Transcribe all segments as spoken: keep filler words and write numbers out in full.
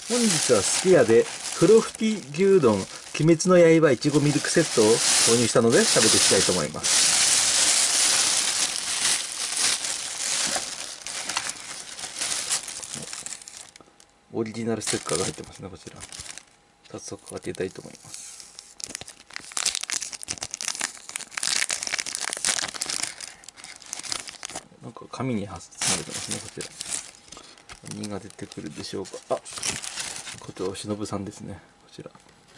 本日はすき家でふろふき牛うどん鬼滅の刃いちごミルクセットを購入したので食べていきたいと思います。オリジナルステッカーが入ってますね。こちら早速開けたいと思います。なんか紙に包まれてますね。こちら何が出てくるでしょうか。あ、こちらしのぶさんですね。こちら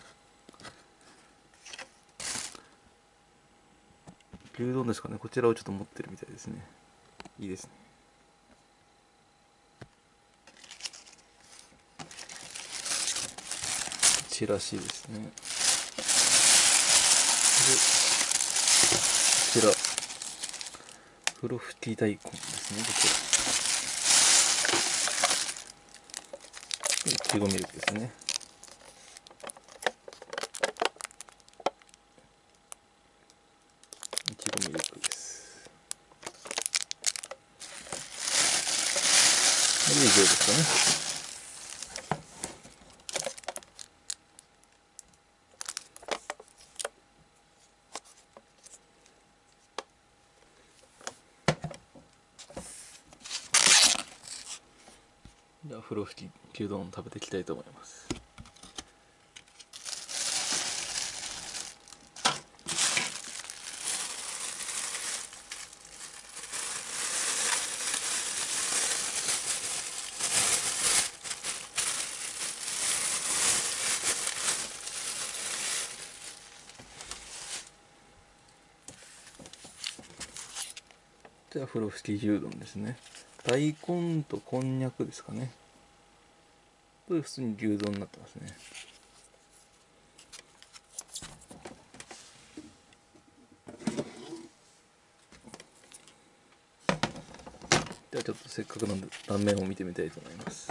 牛丼ですかね。こちらをちょっと持ってるみたいですね。いいですね。チラシですね。こちらふろふき大根ですね。こちらいちごミルクですね。いちごミルクです。これ以上ですかね。ではふろふき牛丼食べていきたいと思います。じゃあふろふき牛丼ですね。大根とこんにゃくですかね。これ普通に牛丼になってますね。ではちょっとせっかくなんで断面を見てみたいと思います。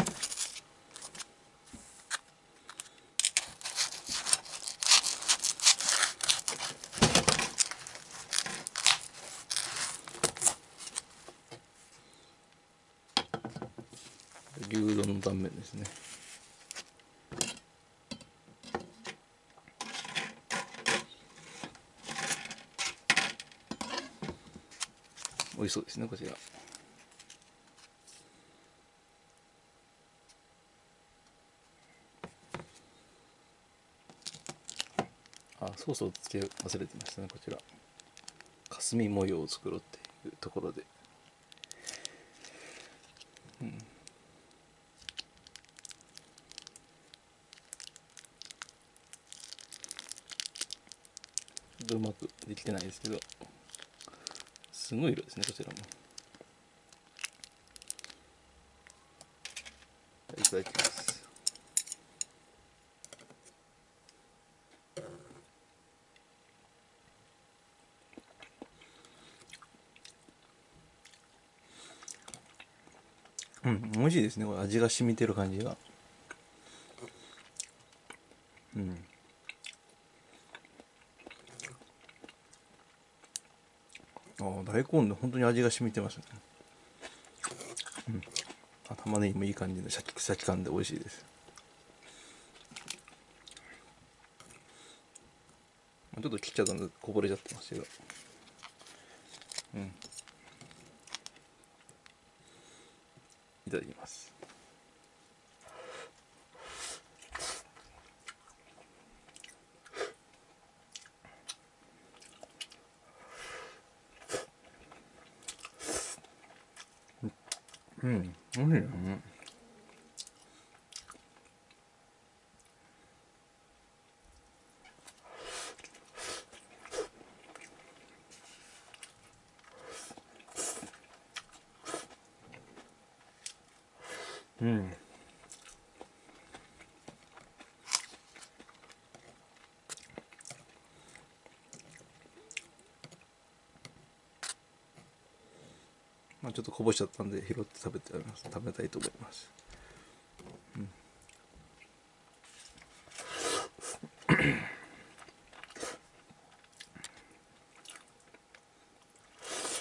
牛丼の断面ですね。美味しそうですね。こちらあ、ソースをつけ忘れてましたね。こちら霞模様を作ろうっていうところで、うん、うまくできてないですけど、すごい色ですね。こちらもいただきます。うん、美味しいですね。これ味が染みてる感じが。うん。ああ、大根で本当に味が染みてますね。うん。あ、玉ねぎもいい感じでシャキシャキ感で美味しいです。ちょっと切っちゃったのでこぼれちゃってますけど。うん。いただきます。うん、美味しいね。うん。まあちょっとこぼしちゃったんで拾って食べて食べたいと思います。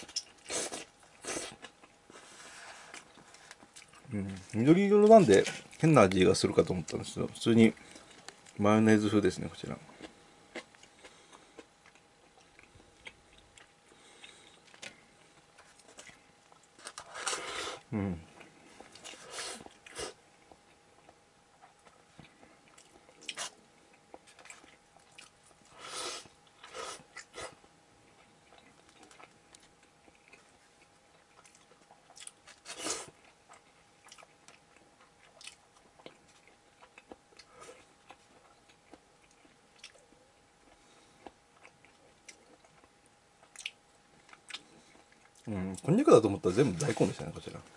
うん、うん、緑色なんで変な味がするかと思ったんですけど、普通にマヨネーズ風ですね、こちら。うん。うん、こんにゃくだと思ったら全部大根でしたね、こちら。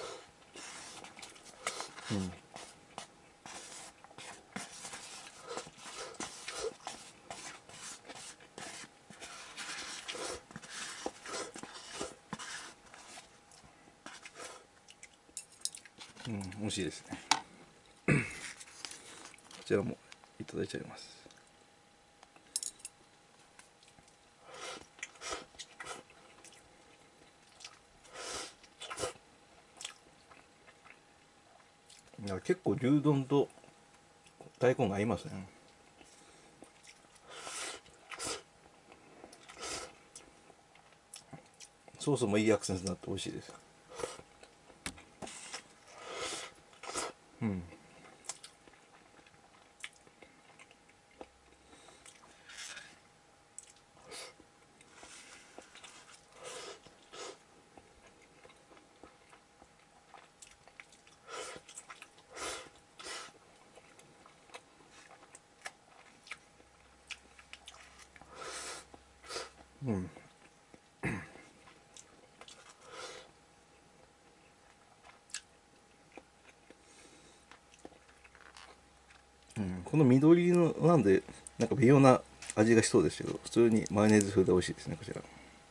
うん、うん、美味しいですね。こちらもいただいちゃいます。いや、結構牛丼と大根が合いますね。ソースもいいアクセントになって美味しいです。うん。うん。うん、この緑のなんでなんか微妙な味がしそうですけど、普通にマヨネーズ風で美味しいですね、こちら。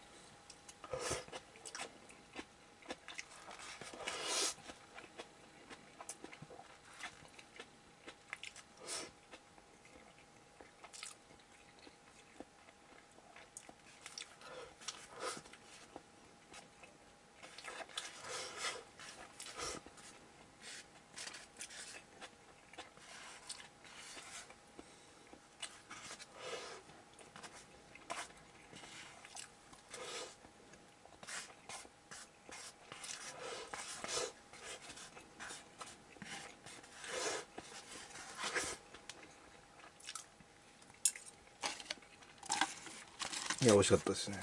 いや、美味しかったですね。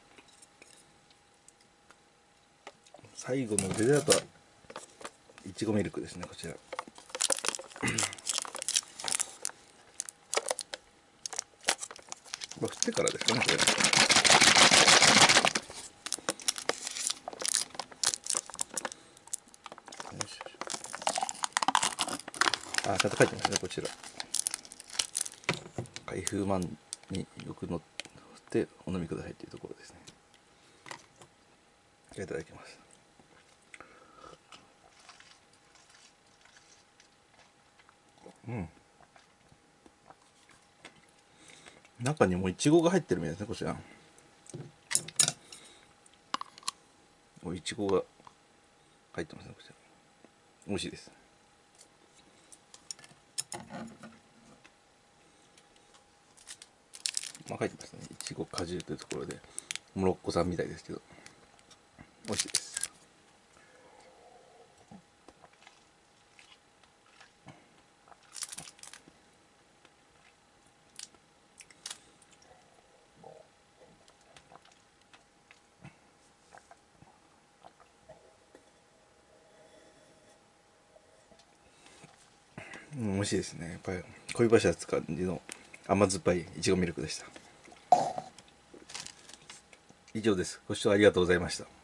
最後のデザートはいちごミルクですね、こちら。まあ、振ってからですかね、これ。よしよし。あ、ちゃんと書いてますね、こちら。開封マンによく乗ってお飲みくださいというところですね。いただきます。うん。中にもいちごが入ってるみたいですね、こちら。もういちごが入ってますね、こちら。美味しいです。まあ、書いてますね。いちご果汁というところで、モロッコさんみたいですけど、美味しいです。うん、美味しいですね。やっぱり恋葉シャツ感じの甘酸っぱいいちごミルクでした。以上です。ご視聴ありがとうございました。